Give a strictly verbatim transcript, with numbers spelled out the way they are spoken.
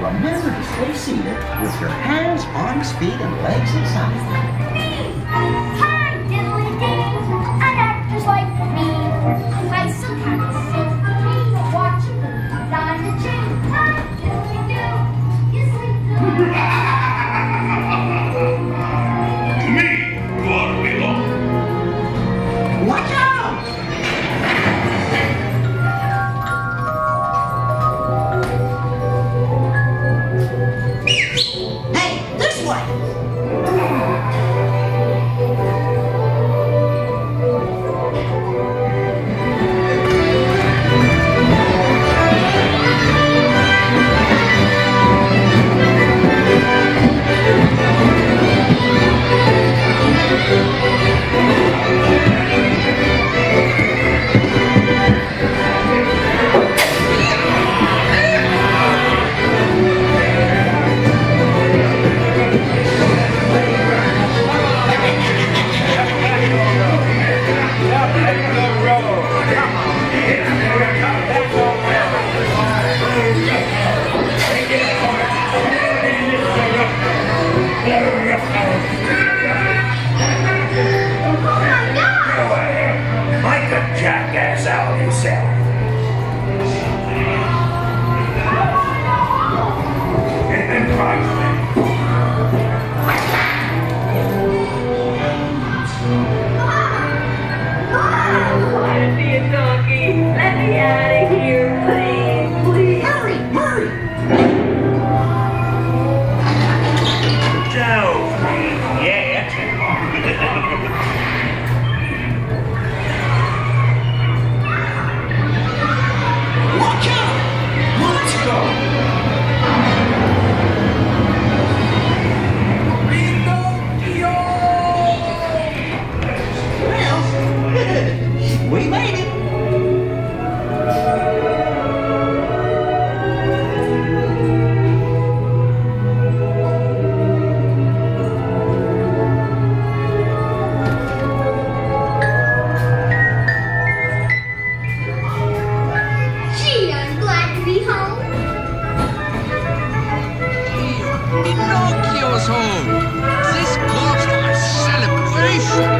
remember to stay seated with your hands, arms, feet, and legs inside. Me! Hi, diddly-dee! An actor's like me. I still kind of sing for me. Watch a movie on the chain. Hi, diddly-doo! Yes, we do. To me, you are belong. Watch out! Hey, this way! Like a jackass out himself. And Christ. Let it be a donkey. Let me out of here, please, please. Hurry, hurry! Don't be yet. Watch out! Let's go! Well, we made it! Gee, I'm glad to be home. Pinocchio's home. This calls for a celebration.